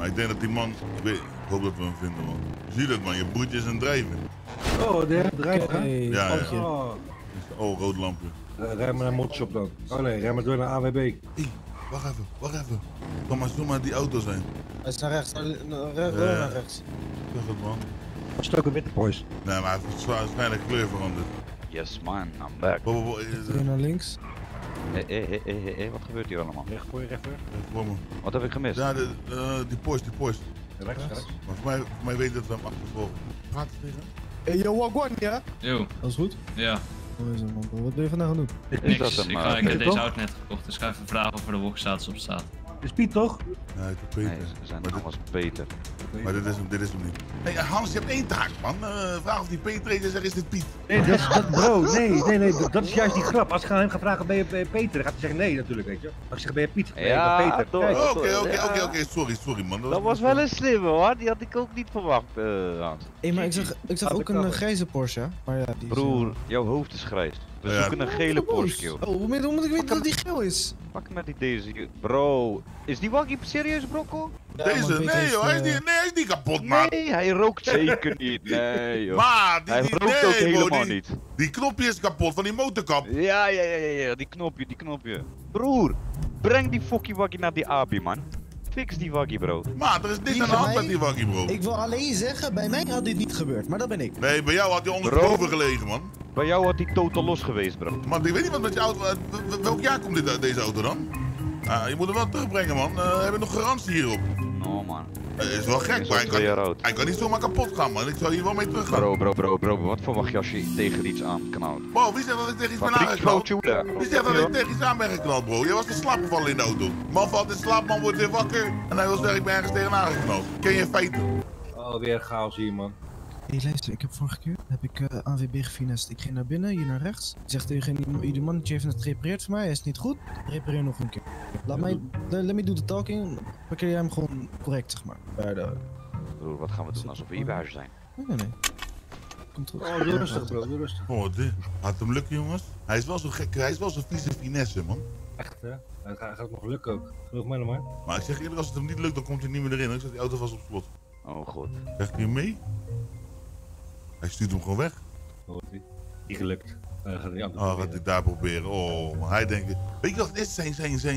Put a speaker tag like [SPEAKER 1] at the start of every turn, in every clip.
[SPEAKER 1] Maar ik denk dat die man, ik hoop dat we hem vinden, man. Zie je dat, man? Je broertje is een drijver.
[SPEAKER 2] Oh, de drijver, hè?
[SPEAKER 1] Ja.
[SPEAKER 2] Oh,
[SPEAKER 1] rood lampje.
[SPEAKER 2] Rij maar naar Motshop dan. Oh nee, rij maar door naar AWB.
[SPEAKER 1] Wacht even. Kom maar die auto zijn.
[SPEAKER 3] Hij is naar rechts, naar rechts.
[SPEAKER 1] Zeg het, man.
[SPEAKER 2] Dat is ook een witte boys.
[SPEAKER 1] Nee, maar hij heeft waarschijnlijk kleur veranderd.
[SPEAKER 4] Yes man, I'm back.
[SPEAKER 3] Naar links.
[SPEAKER 4] Wat gebeurt hier allemaal?
[SPEAKER 2] Recht voor je.
[SPEAKER 4] Wat heb ik gemist?
[SPEAKER 1] Ja, die Porsche.
[SPEAKER 2] Rechts.
[SPEAKER 1] Maar voor mij weet dat we hem achtervolgen. Gaat het tegen?
[SPEAKER 3] Hey, yo, Wagwan, ja?
[SPEAKER 5] Yo.
[SPEAKER 3] Alles goed?
[SPEAKER 5] Ja.
[SPEAKER 3] Hoe is het, man? Wat ben je vandaag gaan doen?
[SPEAKER 5] Niks. Ik heb deze auto net gekocht, dus ik ga even vragen of er de walkstatus op staat.
[SPEAKER 2] Is Piet toch?
[SPEAKER 1] Nee, het is Peter.
[SPEAKER 4] Nee, ze zijn allemaal Peter.
[SPEAKER 1] Maar dit is hem niet. Hey, Hans, je hebt één taak, man. Vraag of die Peter is en zeg, is dit Piet?
[SPEAKER 2] Nee, bro, nee, dat is juist die grap. Als ik hem ga vragen, ben je Peter? Dan gaat hij zeggen nee natuurlijk, weet je. Als ik zeg, ben je Piet? Nee,
[SPEAKER 4] Ja,
[SPEAKER 2] ik ben Peter.
[SPEAKER 1] Oké, sorry man.
[SPEAKER 4] Dat was wel een slimme hoor, die had ik ook niet verwacht, Hans.
[SPEAKER 3] Hé, maar ik zag ook een grijze Porsche, hè? Maar ja, die is,
[SPEAKER 4] Broer, jouw hoofd is grijs. We zoeken een gele Porsche, kill.
[SPEAKER 3] Oh, hoe moet ik weten dat die geel is?
[SPEAKER 4] Pak met die deze. Bro, is die waggie serieus, Brokko?
[SPEAKER 3] Ja,
[SPEAKER 1] Deze?
[SPEAKER 3] man,
[SPEAKER 1] Nee joh, hij is niet kapot, man.
[SPEAKER 4] Nee, hij rookt zeker niet. Nee joh.
[SPEAKER 1] Maar,
[SPEAKER 4] Hij rookt ook helemaal niet.
[SPEAKER 1] Die knopje is kapot van die motorkap.
[SPEAKER 4] Ja, die knopje. Broer, breng die fucking waggie naar die Abi, man. Fix die waggie, bro.
[SPEAKER 1] Maar er is niks aan de hand met die waggie, bro.
[SPEAKER 3] Ik wil alleen zeggen, bij mij had dit niet gebeurd, maar dat ben ik.
[SPEAKER 1] Nee, bij jou had hij onderboven gelegen, man.
[SPEAKER 4] Bij jou had hij totaal los geweest, bro.
[SPEAKER 1] Man, ik weet niet wat met je auto... welk jaar komt deze auto dan? Je moet hem wel terugbrengen, man. We hebben nog garantie hierop.
[SPEAKER 4] No, man.
[SPEAKER 1] Is wel gek, maar hij kan niet zomaar kapot gaan, man. Ik zou hier wel mee terug gaan.
[SPEAKER 4] Bro, wat verwacht je als je tegen iets aanknalt?
[SPEAKER 1] Bro, wie zegt dat ik tegen iets ben aangeknald? Wie zegt dat ik tegen iets aan ben geknald, bro? Jij was in slaap gevallen in de auto. Man valt in slaap, man wordt weer wakker. En hij wil zeggen, ik ben ergens tegenaan geknald. Ken je feiten?
[SPEAKER 2] Oh, weer chaos hier, man.
[SPEAKER 3] Hey, luister, ik heb vorige keer ANWB gefinest. Ik ging naar binnen, hier naar rechts. Ik zeg tegen die mannetje heeft het gerepareerd voor mij, hij is niet goed. Repareer nog een keer. Let me do the talking. Parkeer jij hem gewoon correct, zeg maar. Bij de...
[SPEAKER 4] Broer, wat gaan we doen alsof we hier bij huis zijn?
[SPEAKER 3] Nee. Komt goed.
[SPEAKER 2] Oh, doe rustig, bro, doe rustig.
[SPEAKER 1] Oh, dit. Gaat hem lukken, jongens? Hij is wel zo gek, hij is wel zo vieze finesse, man.
[SPEAKER 2] Echt, hè? Het gaat nog lukken ook. Geloof mij nog maar.
[SPEAKER 1] Maar ik zeg eerlijk, als het hem niet lukt, dan komt hij niet meer erin. Ik zet die auto vast op slot.
[SPEAKER 4] Oh god.
[SPEAKER 1] Krijg ik hem mee? Hij stuurt hem gewoon weg.
[SPEAKER 2] Hoort hij? Niet gelukt. Gaat
[SPEAKER 1] hij daar proberen. Oh, maar hij denkt... Weet je wat het is?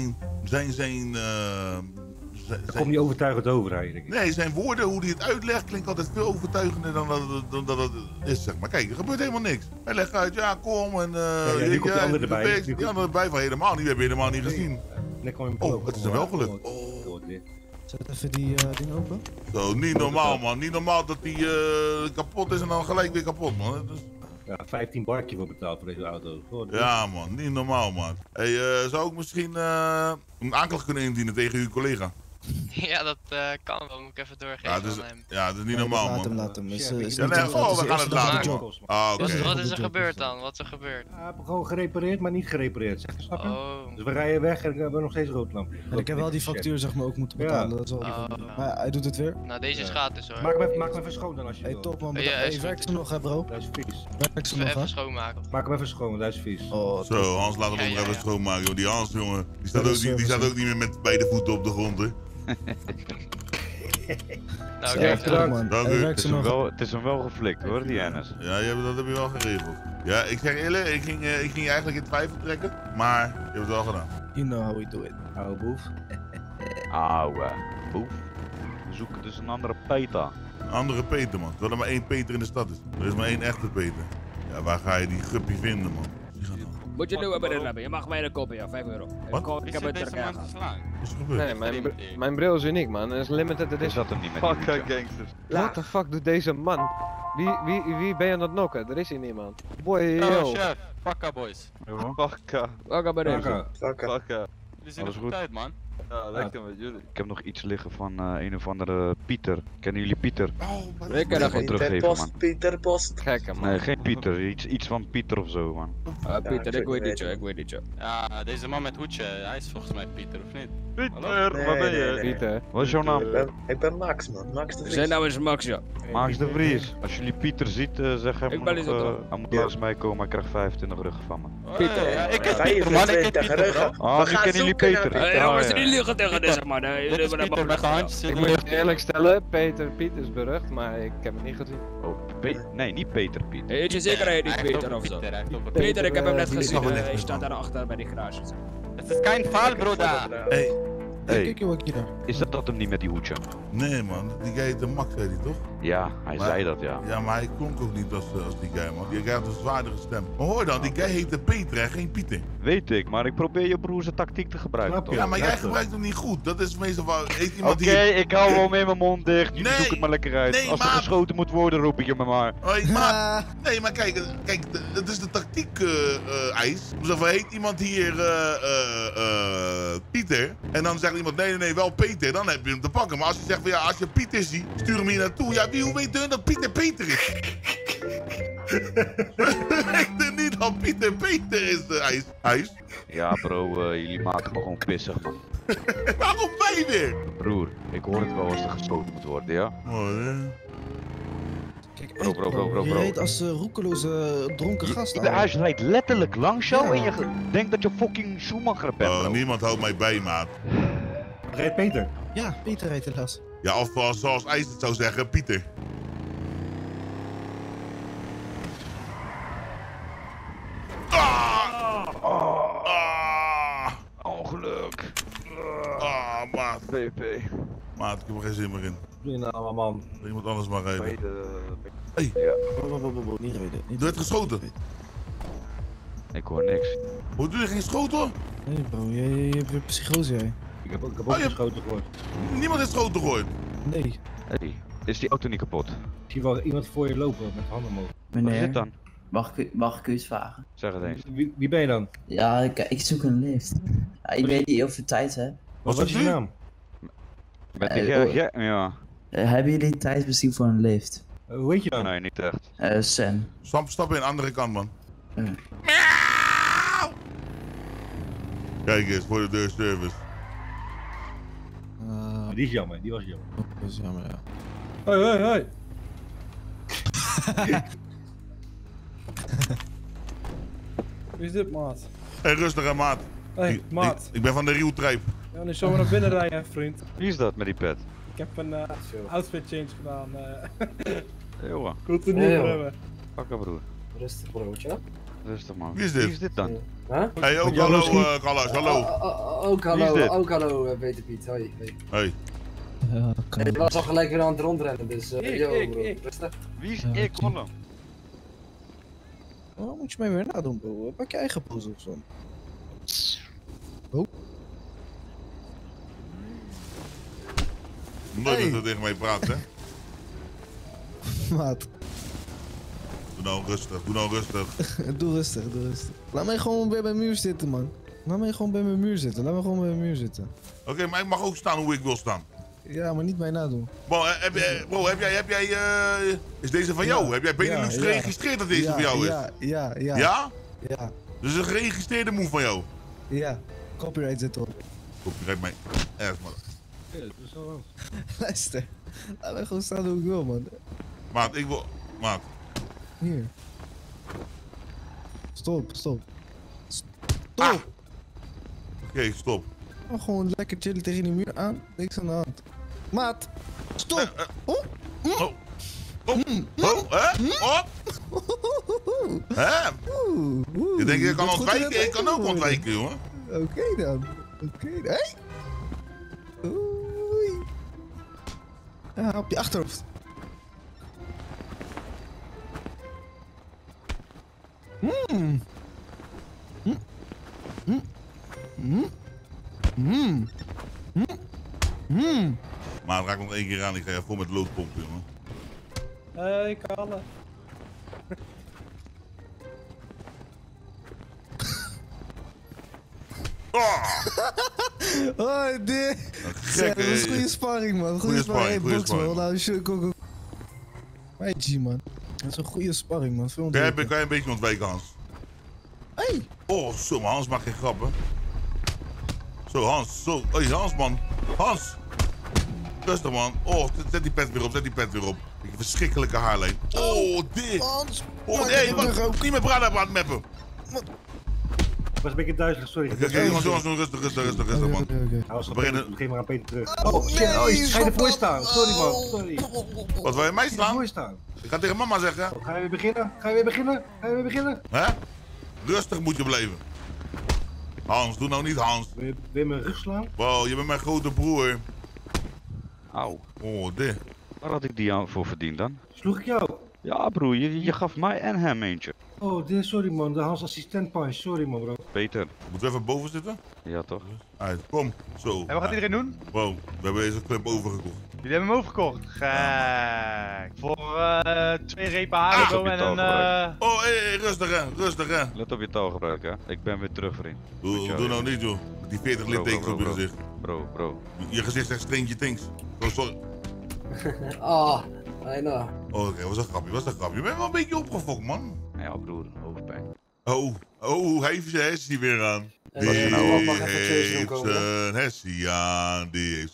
[SPEAKER 2] Dan komt niet overtuigend over, denk ik.
[SPEAKER 1] Nee, zijn woorden, hoe hij het uitlegt, klinkt altijd veel overtuigender dan dat het is, zeg maar. Kijk, er gebeurt helemaal niks. Hij legt uit, ja, kom en...
[SPEAKER 2] nu komt die andere erbij.
[SPEAKER 1] Die andere erbij van helemaal niet, we hebben helemaal niet gezien. Oh, het is hem wel gelukt.
[SPEAKER 3] Zet even die ding open.
[SPEAKER 1] Zo, niet normaal, man. Niet normaal dat die kapot is en dan gelijk weer kapot, man. Dus...
[SPEAKER 2] Ja, 15 barkje voor betaald voor deze auto.
[SPEAKER 1] Ja, man. Niet normaal, man. Hey, zou ik misschien een aanklacht kunnen indienen tegen uw collega?
[SPEAKER 6] Ja, dat kan wel. Moet ik even doorgeven aan hem.
[SPEAKER 1] Ja, dat is niet normaal, man.
[SPEAKER 3] Laat hem.
[SPEAKER 1] We gaan het laten, man.
[SPEAKER 6] Wat is er gebeurd dan? Wat is er gebeurd?
[SPEAKER 2] Hij heeft gewoon gerepareerd, maar niet gerepareerd, zeg. Snap je?
[SPEAKER 6] Oh.
[SPEAKER 2] Dus we rijden weg en we hebben nog steeds roodlampje.
[SPEAKER 3] En ik heb wel die factuur, zeg maar, ook moeten betalen. Dat is wel maar hij doet het weer.
[SPEAKER 6] Nou, deze is gratis, hoor.
[SPEAKER 2] Maak hem even schoon dan als je wil.
[SPEAKER 3] Hey, top, man.
[SPEAKER 6] Ja,
[SPEAKER 3] werkt ze nog, hè, bro?
[SPEAKER 2] Hij is vies.
[SPEAKER 3] Werkt ze nog,
[SPEAKER 6] Even
[SPEAKER 3] hè?
[SPEAKER 6] schoonmaken.
[SPEAKER 2] Maak hem even schoon, want hij is vies.
[SPEAKER 3] Oh,
[SPEAKER 1] zo, Hans laat hem ook even schoonmaken, joh. Die Hans, jongen, die staat ook niet meer met beide voeten op de grond, hè.
[SPEAKER 6] Nou, kijk,
[SPEAKER 3] man.
[SPEAKER 4] Het is hem wel geflikt, hoor, die Ennis.
[SPEAKER 1] Ja, dat heb je wel geregeld. Ja, ik zeg eerlijk, ik ging je eigenlijk in twijfel trekken, maar je hebt het wel gedaan.
[SPEAKER 3] You know how we do it.
[SPEAKER 2] Oude boef.
[SPEAKER 4] Ouwe boef. We zoeken dus een andere Peter.
[SPEAKER 1] Een andere Peter, man. Terwijl er maar één Peter in de stad is. Er is maar één echte Peter. Ja, waar ga je die guppie vinden, man?
[SPEAKER 7] Moet je nu hebben, je mag mij de kopen, ja, 5 euro.
[SPEAKER 1] Wat?
[SPEAKER 7] Ik heb het er gegaan.
[SPEAKER 1] Wat is er gebeurd?
[SPEAKER 8] Nee, mijn bril is uniek, man. Dat is limited edition.
[SPEAKER 4] Is dat hem niet met
[SPEAKER 8] Fuck
[SPEAKER 4] die
[SPEAKER 8] gangsters. What the fuck doet deze man? Wie ben je aan het knokken? Er is hier niemand. Boy, yo.
[SPEAKER 9] Chef, pakka boys.
[SPEAKER 8] Pakka.
[SPEAKER 7] Pakka bij deze.
[SPEAKER 8] Pakka.
[SPEAKER 9] Jullie zien er goed uit, man.
[SPEAKER 8] Ja, lekker met jullie.
[SPEAKER 4] Ik heb nog iets liggen van een of andere Pieter. Kennen jullie Pieter?
[SPEAKER 7] Ik kan dat geen
[SPEAKER 4] teruggeven, man.
[SPEAKER 10] Pieter Post.
[SPEAKER 8] Gekke, man.
[SPEAKER 4] Nee, geen Pieter. Iets van Pieter of zo, man.
[SPEAKER 7] Pieter, ik weet niet, joh.
[SPEAKER 9] Ja, deze man met hoedje, hij is volgens mij Pieter, of niet?
[SPEAKER 4] Pieter, waar ben je?
[SPEAKER 8] Pieter.
[SPEAKER 4] Wat is jouw naam?
[SPEAKER 10] Ik ben Max, man. Max de Vries.
[SPEAKER 7] Zijn naam is Max, ja.
[SPEAKER 4] Max de Vries. Als jullie Pieter ziet, zeg hem
[SPEAKER 7] Ik ben
[SPEAKER 4] nog, hij moet langs mij komen, hij krijgt 25 ruggen van me.
[SPEAKER 7] Pieter.
[SPEAKER 9] Ja, ik ken Pieter, man. Ik ken Pieter, bro.
[SPEAKER 4] Ah, nu kennen jullie Peter.
[SPEAKER 7] Hé, jongens, jullie gaan tegen deze man.
[SPEAKER 9] Dit is Pieter met de handjes.
[SPEAKER 8] Ik moet je eerlijk stellen, Peter Piet is berucht, maar ik heb het niet gezien.
[SPEAKER 4] Oh, nee, niet Peter Piet.
[SPEAKER 7] Weet je zeker dat je niet Peter of zo? Peter, ik heb hem net gezien. Hij staat daar achter bij die garage.
[SPEAKER 9] Het is geen val, broeder.
[SPEAKER 1] Hey,
[SPEAKER 3] Kijk je wat hier.
[SPEAKER 4] Is dat hem niet met die hoedje?
[SPEAKER 1] nee man, die guy heet de Max, zei die toch?
[SPEAKER 4] Ja, hij zei dat, ja.
[SPEAKER 1] Ja, maar hij klonk ook niet als die guy, man. Die guy had een zwaardere stem. Maar hoor dan, die guy heette Peter en geen Pieter.
[SPEAKER 4] Weet ik, maar ik probeer je broer zijn tactiek te gebruiken, toch?
[SPEAKER 1] Ja, maar jij gebruikt hem niet goed. Dat is meestal wel...
[SPEAKER 4] Oké, ik hou wel mee mijn mond dicht. Jullie zoeken het maar lekker uit.
[SPEAKER 1] Nee,
[SPEAKER 4] Als er geschoten moet worden, roep ik je maar.
[SPEAKER 1] Nee, maar kijk, het is de tactiek, IJs. Dus of heet iemand hier Pieter, en dan zegt iemand nee, wel Peter, dan heb je hem te pakken. Maar als je zegt van ja, als je Pieter ziet, stuur hem hier naartoe. Ja, hoe weet je dat Pieter Peter is? Ik denk niet dat Pieter Peter is, IJs.
[SPEAKER 4] Ja bro, jullie maken me gewoon pissig, man.
[SPEAKER 1] Waarom wij weer?
[SPEAKER 4] Broer, ik hoor het wel als er geschoten moet worden, ja?
[SPEAKER 3] Kijk,
[SPEAKER 4] bro.
[SPEAKER 3] Je rijdt als roekeloze dronken gast.
[SPEAKER 4] Hij rijdt letterlijk langs jou en je denkt dat je fucking Schumacher bent, bro.
[SPEAKER 1] Niemand houdt mij bij, maat.
[SPEAKER 2] Rijdt Peter?
[SPEAKER 3] Ja, Peter rijdt helaas.
[SPEAKER 1] Ja, of zoals IJs het zou zeggen, Pieter.
[SPEAKER 4] Ongeluk.
[SPEAKER 1] Maat.
[SPEAKER 4] PP.
[SPEAKER 1] Maat, ik heb er geen zin meer in.
[SPEAKER 2] Doe je nou, man?
[SPEAKER 1] Iemand anders maar rijden. Hey.
[SPEAKER 3] Ja. Niet rijden.
[SPEAKER 1] Je werd geschoten?
[SPEAKER 4] Ik hoor niks.
[SPEAKER 1] Hoe doe je geen schoten?
[SPEAKER 3] Nee bro, je hebt weer psychose jij.
[SPEAKER 2] Ik heb ook geschoten gehoord.
[SPEAKER 1] Niemand heeft schoten gehoord?
[SPEAKER 3] Nee.
[SPEAKER 4] Hey, is die auto niet kapot?
[SPEAKER 2] Ik zie wel iemand voor je lopen met handen omhoog.
[SPEAKER 4] Wat is dit dan?
[SPEAKER 11] Mag ik u iets vragen?
[SPEAKER 4] Zeg het eens.
[SPEAKER 2] Wie ben je dan?
[SPEAKER 11] Ja, ik zoek een lift. Ja, ik weet niet of je tijd hebt.
[SPEAKER 2] Wat is je naam?
[SPEAKER 4] Met die ja.
[SPEAKER 11] Hebben jullie tijd misschien voor een lift?
[SPEAKER 2] Hoe heet je dan?
[SPEAKER 4] Nee, niet echt.
[SPEAKER 11] Sam.
[SPEAKER 1] Stap in, andere kant, man. Kijk eens, voor de deur service.
[SPEAKER 2] Die is jammer, die was jammer.
[SPEAKER 3] Dat is jammer, ja.
[SPEAKER 2] Hoi.
[SPEAKER 12] Wie is dit, maat?
[SPEAKER 1] Hey, rustig hè, maat.
[SPEAKER 12] Hey, maat.
[SPEAKER 1] Ik ben van de Rieltrijp.
[SPEAKER 12] Ja, nu zullen we naar binnen rijden, vriend.
[SPEAKER 4] Wie is dat met die pet?
[SPEAKER 12] Ik heb een outfit change gedaan.
[SPEAKER 4] Jongen.
[SPEAKER 12] Goed te nieuw hebben.
[SPEAKER 4] Pakken broer.
[SPEAKER 10] Rustig broodje.
[SPEAKER 4] Rustig man.
[SPEAKER 1] Wie is dit?
[SPEAKER 4] Wie is dit dan?
[SPEAKER 1] Hey, ook hallo, Carlos, hallo.
[SPEAKER 10] Ook hallo, Peter Piet. Hoi.
[SPEAKER 1] Hey.
[SPEAKER 10] Ik was al gelijk weer aan het rondrennen, dus
[SPEAKER 12] ik.
[SPEAKER 10] rustig.
[SPEAKER 4] Wie is ik, Colin?
[SPEAKER 3] Waarom moet je mij weer nadoen, bro? Pak je eigen poes of zo. Oh.
[SPEAKER 1] Nooit dat je tegen mij praat, hè?
[SPEAKER 3] Maat.
[SPEAKER 1] Doe nou rustig.
[SPEAKER 3] Doe rustig. Laat mij gewoon bij mijn muur zitten, man. Laat mij gewoon bij mijn muur zitten.
[SPEAKER 1] Oké, maar ik mag ook staan hoe ik wil staan.
[SPEAKER 3] Ja, maar niet mij nadoen.
[SPEAKER 1] Bro, heb jij is deze van jou? Heb jij Benelux geregistreerd dat deze van jou is?
[SPEAKER 3] Ja?
[SPEAKER 1] Ja?
[SPEAKER 3] Ja.
[SPEAKER 1] Dus een geregistreerde move van jou?
[SPEAKER 3] Ja. Copyright zit erop.
[SPEAKER 1] Copyright mij. Erg, man.
[SPEAKER 2] Ja, dat is wel.
[SPEAKER 3] Luister. Laat mij gewoon staan hoe ik wil, man.
[SPEAKER 1] Maat, ik wil... Maat.
[SPEAKER 3] Hier. Stop.
[SPEAKER 1] Oké, stop.
[SPEAKER 3] Oh, gewoon lekker chillen tegen die muur aan. Niks aan de hand. Maat. Stop.
[SPEAKER 1] Hè? Je denkt, ik kan ontwijken? Ik kan ook ontwijken, jongen.
[SPEAKER 3] Oké dan. Hey. Oei. Ja, op je achterhoofd.
[SPEAKER 1] Maar raak nog 1 keer aan, ik ga je vol met loodpomp, jongen.
[SPEAKER 12] Hey, Kalle.
[SPEAKER 3] Oh, dit. Dat is goede sparring, man. Goede sparring. Man. Nou, go. Hey, G, man. Dat is een goede sparring, man.
[SPEAKER 1] Kan je een beetje ontwijken, Hans?
[SPEAKER 3] Hey.
[SPEAKER 1] Oh, zo, maar Hans maakt geen grappen. Zo, Hans, zo. Hey, Hans, man. Hans. Rustig, man. Oh, zet die pet weer op. Die verschrikkelijke haarlijn. Oh, dit.
[SPEAKER 3] Hans.
[SPEAKER 1] Oh, nee, wat? Niet met Brada aan het meppen.
[SPEAKER 2] was een beetje duizelig, sorry.
[SPEAKER 1] Oké, jongens, rustig, man.
[SPEAKER 2] We beginnen maar aan Peter terug. Oh, shit, ga je ervoor staan? Sorry, man, sorry.
[SPEAKER 1] Wat, wil je mij slaan? Ik ga tegen mama zeggen.
[SPEAKER 2] Ga je weer beginnen? Ga je weer beginnen?
[SPEAKER 1] Hè? Rustig moet je blijven. Hans, doe nou niet Hans.
[SPEAKER 2] Wil je mijn rug slaan?
[SPEAKER 1] Wow, je bent mijn grote broer.
[SPEAKER 4] Auw.
[SPEAKER 1] Oh, dit.
[SPEAKER 4] Waar had ik die aan voor verdiend dan?
[SPEAKER 2] Sloeg ik jou?
[SPEAKER 4] Ja broer, je gaf mij en hem eentje.
[SPEAKER 2] Oh, dit, sorry man, de Hans assistent punch, sorry man bro.
[SPEAKER 4] Peter.
[SPEAKER 1] Moeten we even boven zitten?
[SPEAKER 4] Ja toch?
[SPEAKER 1] Uit, kom, zo.
[SPEAKER 13] En wat gaat iedereen doen?
[SPEAKER 1] Wow, we hebben deze club overgekocht.
[SPEAKER 13] Jullie hebben hem overgekocht? Gek. Voor 2 repen haribo en een...
[SPEAKER 1] Oh, hey, rustig hè.
[SPEAKER 4] Let op je taalgebruik hè. Ik ben weer terug vriend.
[SPEAKER 1] Doe nou niet joh. Die 40 littekens op je gezicht.
[SPEAKER 4] Bro.
[SPEAKER 1] Je gezicht zegt streentje tinks. Oh, sorry.
[SPEAKER 10] Ah, I know.
[SPEAKER 1] Oh, oké, was een grapje. Je bent wel een beetje opgefokt, man.
[SPEAKER 4] Ja, broer, hoofdpijn.
[SPEAKER 1] Oh, hij heeft zijn hersie weer aan. Die heeft zijn hersie aan.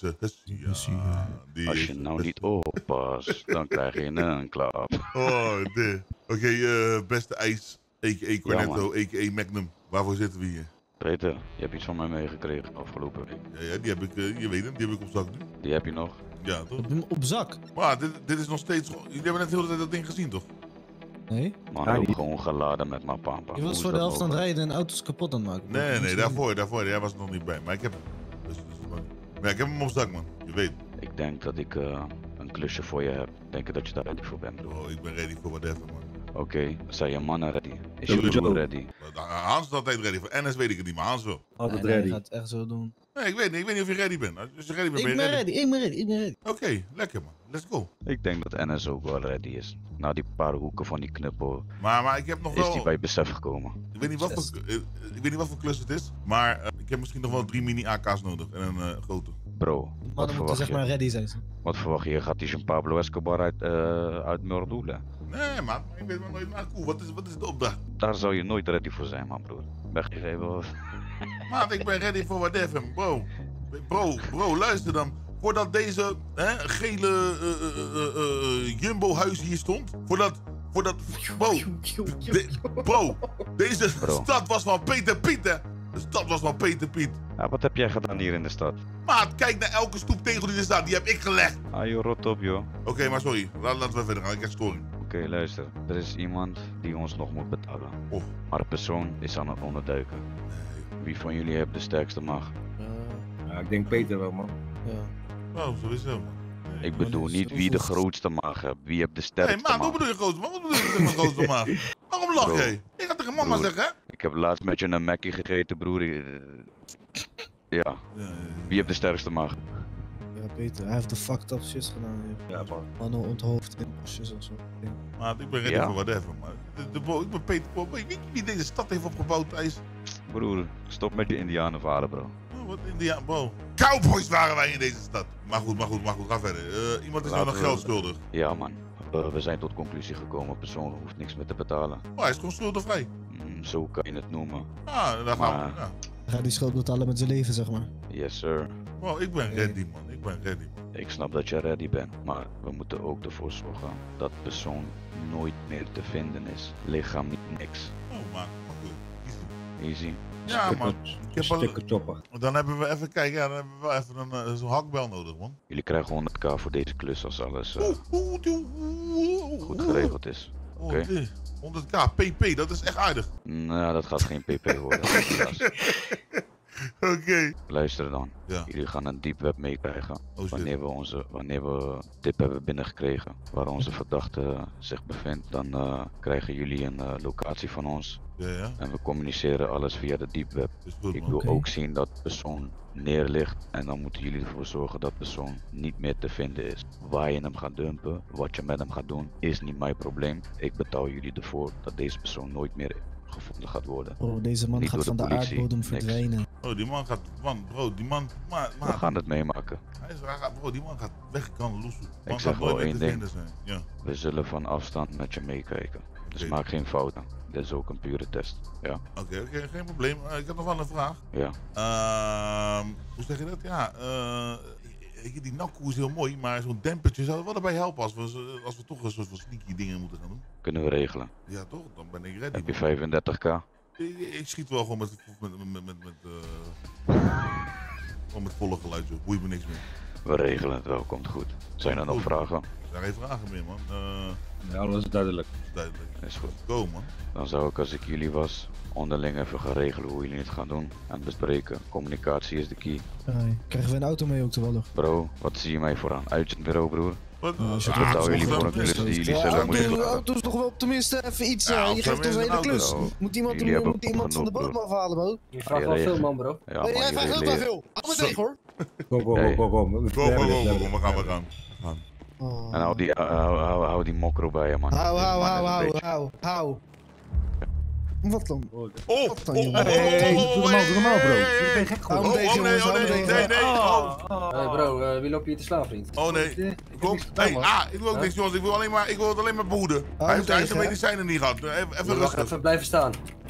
[SPEAKER 4] Als je nou niet oppast, dan krijg je een klap.
[SPEAKER 1] Oh, dit. Oké, beste ijs. A.k.a. Cornetto, a.k.a. Magnum. Waarvoor zitten we hier?
[SPEAKER 4] Peter, je hebt iets van mij meegekregen afgelopen week.
[SPEAKER 1] Ja, die heb ik, je weet hem, die heb ik op zak nu.
[SPEAKER 4] Die heb je nog?
[SPEAKER 1] Ja, toch?
[SPEAKER 3] Op zak?
[SPEAKER 1] Maar dit is nog steeds... Jullie hebben net de hele tijd dat ding gezien, toch?
[SPEAKER 3] Nee.
[SPEAKER 4] Man, hij ook gewoon geladen met mijn pampa.
[SPEAKER 3] Je was voor de helft aan het rijden en auto's kapot aan het maken.
[SPEAKER 1] Nee, daarvoor. Jij was er nog niet bij. Maar ik heb hem. Maar ik heb hem op zak, man. Je weet.
[SPEAKER 4] Ik denk dat ik een klusje voor je heb. Denk je dat je daar ready voor bent, broer?
[SPEAKER 1] Oh, ik ben ready voor whatever, man.
[SPEAKER 4] Oké, zijn je mannen ready? Is je broer ready?
[SPEAKER 1] Hans is altijd ready voor. NS weet ik het niet, maar Hans wel.
[SPEAKER 2] Altijd ready.
[SPEAKER 3] Ik ga het echt zo doen.
[SPEAKER 1] Nee, ik weet niet of je ready bent. Als je ready bent,
[SPEAKER 3] Ik ben ready.
[SPEAKER 1] Oké, lekker man. Let's go.
[SPEAKER 4] Ik denk dat NS ook wel ready is. Na die paar hoeken van die knuppel
[SPEAKER 1] maar ik heb nog wel...
[SPEAKER 4] is die bij besef gekomen.
[SPEAKER 1] Ik weet niet wat voor klus het is, maar ik heb misschien nog wel 3 mini AK's nodig en een grote.
[SPEAKER 4] Bro,
[SPEAKER 3] Mannen moeten zeg maar ready zijn.
[SPEAKER 4] Wat verwacht je? Gaat die Jean Pablo Escobar uit Mordula?
[SPEAKER 1] Nee man, ik weet wel nooit maar cool. Wat is de opdracht?
[SPEAKER 4] Daar zou je nooit ready voor zijn man broer. Weggegeven.
[SPEAKER 1] Maat, ik ben ready voor whatever, bro, luister dan. Voordat deze gele Jumbo-huis hier stond, deze stad was van Peter Piet, hè. De stad was van Peter Piet.
[SPEAKER 4] Ja, wat heb jij gedaan hier in de stad?
[SPEAKER 1] Maat, kijk naar elke stoeptegel die er staat, die heb ik gelegd.
[SPEAKER 4] Ah joh, rot op joh.
[SPEAKER 1] Oké, maar sorry, laten we verder gaan, ik heb storing.
[SPEAKER 4] Oké, luister. Er is iemand die ons nog moet betalen. Maar de persoon is aan het onderduiken. Wie van jullie heeft de sterkste macht?
[SPEAKER 2] Ja, ik denk Peter wel, man.
[SPEAKER 3] Ja.
[SPEAKER 1] Oh, sowieso, man.
[SPEAKER 4] Ik bedoel niet wie de grootste maag heeft, wie heeft de sterkste maag.
[SPEAKER 1] Hey, man, hoe bedoel je grootste maag? Wat bedoel je met grootste maag? Waarom lach jij? Ik ga tegen mama zeggen, hè?
[SPEAKER 4] Ik heb laatst met je een Mackie gegeten, broer. Ja. Wie heeft de sterkste maag?
[SPEAKER 3] Ja, Peter, hij heeft de fucked up shit gedaan.
[SPEAKER 2] Ja, man.
[SPEAKER 3] Mannen onthoofd in bosjes of zo.
[SPEAKER 1] Maar ik ben ready voor whatever, maar ik ben Peter, weet je wie deze stad heeft opgebouwd, IJs?
[SPEAKER 4] Broer, stop met je indianenverhalen, bro.
[SPEAKER 1] Oh, wat Indiaan, bro. Cowboys waren wij in deze stad. Maar goed, ga verder. Iemand is nou nog geld schuldig.
[SPEAKER 4] Ja, man. We zijn tot conclusie gekomen. Persoon hoeft niks meer te betalen.
[SPEAKER 1] Oh, hij is gewoon schuldenvrij.
[SPEAKER 4] Zo kan je het noemen.
[SPEAKER 1] Ah, daar gaan we. Ja.
[SPEAKER 3] Hij gaat die schuld betalen met zijn leven, zeg maar.
[SPEAKER 4] Yes, sir.
[SPEAKER 1] Wow, ik ben ready, man.
[SPEAKER 4] Ik snap dat je ready bent, maar we moeten ook ervoor zorgen dat persoon nooit meer te vinden is. Lichaam niet niks.
[SPEAKER 1] Oh, maar goed.
[SPEAKER 4] Easy.
[SPEAKER 1] Ja, man.
[SPEAKER 2] Chopper.
[SPEAKER 1] Dan hebben we even, kijk, ja, dan hebben we wel even zo'n hakbel nodig, man.
[SPEAKER 4] Jullie krijgen 100k voor deze klus als alles goed geregeld is. Oké?
[SPEAKER 1] 100k, PP, dat is echt aardig.
[SPEAKER 4] Nou, dat gaat geen PP worden.
[SPEAKER 1] Oké.
[SPEAKER 4] Luister dan.
[SPEAKER 1] Ja.
[SPEAKER 4] Jullie gaan een deep web meekrijgen.
[SPEAKER 1] Oh,
[SPEAKER 4] wanneer we tip hebben binnengekregen waar onze verdachte zich bevindt, dan krijgen jullie een locatie van ons.
[SPEAKER 1] Ja.
[SPEAKER 4] En we communiceren alles via de deep web. Ik wil ook zien dat persoon neerligt en dan moeten jullie ervoor zorgen dat persoon niet meer te vinden is. Waar je hem gaat dumpen, wat je met hem gaat doen, is niet mijn probleem. Ik betaal jullie ervoor dat deze persoon nooit meer gevonden gaat worden.
[SPEAKER 3] Bro, deze man
[SPEAKER 4] niet
[SPEAKER 3] gaat van de aardbodem verdwijnen.
[SPEAKER 1] Oh, die man gaat, maar...
[SPEAKER 4] We gaan het meemaken.
[SPEAKER 1] Die man gaat weg, kan loesoe.
[SPEAKER 4] Ik zeg wel één ding.
[SPEAKER 1] Ja.
[SPEAKER 4] We zullen van afstand met je meekijken. Dus maak geen fouten. Dit is ook een pure test. Ja.
[SPEAKER 1] Oké, geen probleem. Ik heb nog wel een vraag.
[SPEAKER 4] Ja.
[SPEAKER 1] Hoe zeg je dat? Ja, die nakkoe is heel mooi, maar zo'n dempertje zou wel erbij helpen als we toch een soort van sneaky dingen moeten gaan doen.
[SPEAKER 4] Kunnen we regelen.
[SPEAKER 1] Ja, toch? Dan ben ik ready.
[SPEAKER 4] Heb je 35k?
[SPEAKER 1] Ik schiet wel gewoon gewoon met volle geluid, joh. Boeit me niks meer.
[SPEAKER 4] We regelen het wel, komt goed. Zijn er nog vragen?
[SPEAKER 1] Er zijn geen vragen meer, man.
[SPEAKER 2] Ja, dat is duidelijk.
[SPEAKER 1] Duidelijk.
[SPEAKER 4] Is goed.
[SPEAKER 1] Go, man.
[SPEAKER 4] Dan zou ik, als ik jullie was, onderling even gaan regelen hoe jullie het gaan doen en bespreken. Communicatie is de key.
[SPEAKER 3] Krijgen we een auto mee ook toevallig?
[SPEAKER 4] Bro, wat zie je mij vooraan? Uitzendbureau, broer?
[SPEAKER 3] Als je
[SPEAKER 4] Wat betaal jullie voor een klus die jullie zelf moeten
[SPEAKER 3] de
[SPEAKER 4] doen?
[SPEAKER 3] auto is toch wel op tenminste even iets. Je geeft ons een hele klus. Moet iemand van de bodem afhalen, bro?
[SPEAKER 10] Je vraagt wel veel, man, bro.
[SPEAKER 4] Ja,
[SPEAKER 3] jij vraagt ook wel veel. Hou me tegen, hoor.
[SPEAKER 1] Go. We gaan.
[SPEAKER 4] En hou die mokro bij je, man.
[SPEAKER 3] Hou. Wat dan?
[SPEAKER 1] Doe
[SPEAKER 2] normaal, bro. Ik ben gek geworden.
[SPEAKER 1] Nee.
[SPEAKER 10] Bro, wie loop je hier te slaan, vriend?
[SPEAKER 1] Oh nee. Kom. Ik wil ook niks, jongens. Ik wil het alleen maar behoeden. Hij heeft zijn medicijnen niet gehad. Even rustig.
[SPEAKER 10] Even blijven staan.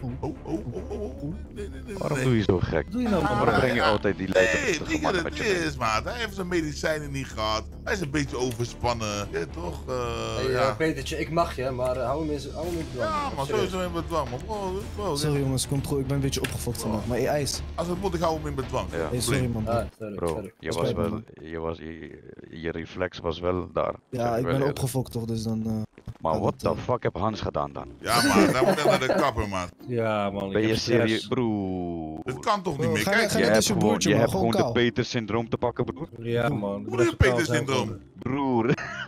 [SPEAKER 4] Waarom doe je zo gek? Waarom breng je altijd die lijken met je mee?
[SPEAKER 1] Maat. Hij heeft zijn medicijnen niet gehad. Hij is een beetje overspannen. Ja, toch?
[SPEAKER 10] Petertje, ik mag je, maar hou hem in bedwang.
[SPEAKER 1] Ja, maar sowieso in bedwang, man.
[SPEAKER 3] Sorry jongens, komt goed. Ik ben een beetje opgefokt vandaag. Maar ijs.
[SPEAKER 1] Als het moet, ik hou hem in bedwang.
[SPEAKER 3] Sorry man.
[SPEAKER 4] Bro, je reflex was wel daar.
[SPEAKER 3] Ja, ik ben opgefokt toch, dus dan...
[SPEAKER 4] Maar what the fuck heb Hans gedaan dan?
[SPEAKER 1] Ja, man, hij moet naar de kapper, man.
[SPEAKER 2] Ja, man.
[SPEAKER 4] Ben je serieus, broer?
[SPEAKER 1] Dit kan toch niet meer? Kijk,
[SPEAKER 4] je hebt gewoon de Peter-syndroom te pakken, broer.
[SPEAKER 2] Ja, man.
[SPEAKER 1] Hoe is het Peter-syndroom?
[SPEAKER 4] Broer.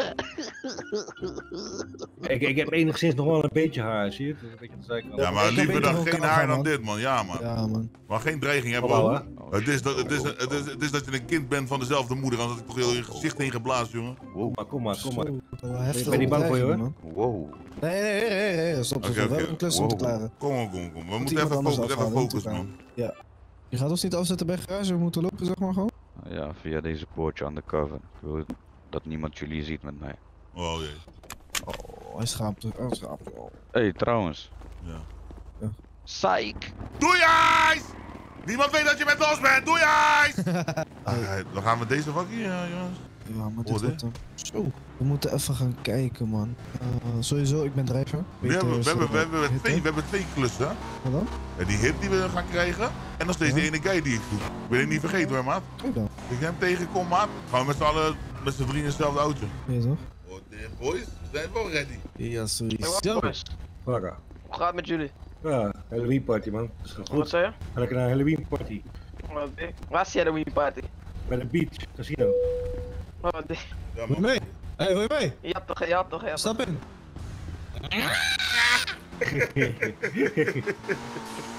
[SPEAKER 2] Ik heb enigszins nog wel een beetje haar, zie je?
[SPEAKER 1] Ja, maar liever dan geen haar dan dit, man. Ja, man. Maar geen dreiging hebben, hoor. Het is dat je een kind bent van dezelfde moeder, anders had ik toch heel je gezicht heen geblazen, jongen.
[SPEAKER 2] Kom maar.
[SPEAKER 3] Ik
[SPEAKER 2] ben niet bang voor je, hoor.
[SPEAKER 4] Wow.
[SPEAKER 3] Nee, stop. We hebben een klus om te klaren.
[SPEAKER 1] Kom. We moeten even focussen, man.
[SPEAKER 3] Ja. Je gaat ons niet afzetten bij garage, we moeten lopen, zeg maar gewoon?
[SPEAKER 4] Ja, via deze poortje undercover. Ik wil dat niemand jullie ziet met mij.
[SPEAKER 1] Oh jee.
[SPEAKER 3] Oh, hij schaamt.
[SPEAKER 4] Hey, trouwens.
[SPEAKER 1] Ja.
[SPEAKER 4] Psych!
[SPEAKER 1] Doei! Niemand weet dat je met ons bent! Doei! Dan gaan we deze vakkie, jongens.
[SPEAKER 3] Ja, maar dit wordt zo. We moeten even gaan kijken, man. Sowieso, ik ben drijver.
[SPEAKER 1] We hebben twee klussen, hè?
[SPEAKER 3] Wat dan?
[SPEAKER 1] Die hit die we gaan krijgen. En nog steeds die ene guy die ik doe. Ik ben het niet vergeten, hoor, maat. Ik hem tegenkom, maat. Gaan we met z'n allen, met z'n drieën in hetzelfde autootje.
[SPEAKER 3] Ja, toch?
[SPEAKER 1] Oh, boys, we zijn wel ready.
[SPEAKER 3] Ja, sorry.
[SPEAKER 2] Vaga.
[SPEAKER 9] Hoe gaat het met jullie?
[SPEAKER 2] Ja, Halloween party, man. Dat is goed.
[SPEAKER 9] Wat zei je?
[SPEAKER 2] Lekker naar een Halloween party.
[SPEAKER 9] Waar is je Halloween party?
[SPEAKER 2] Bij de beach, casino.
[SPEAKER 3] Wil je mee? Hey, wil je mee?
[SPEAKER 9] Ja toch.
[SPEAKER 3] Stap in.